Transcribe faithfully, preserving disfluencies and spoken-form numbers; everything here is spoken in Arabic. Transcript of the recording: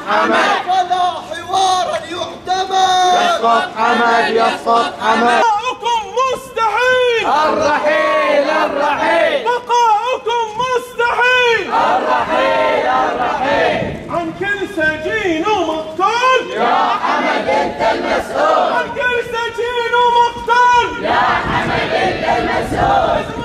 حمد فلا حوارا يعتمد. يسقط حمد يسقط حمد. بقاؤكم مستحيل الرحيل الرحيل بقاؤكم مستحيل الرحيل الرحيل عن كل سجين ومقتول يا حمد انت المسؤول. عن كل سجين ومقتول يا حمد انت المسؤول.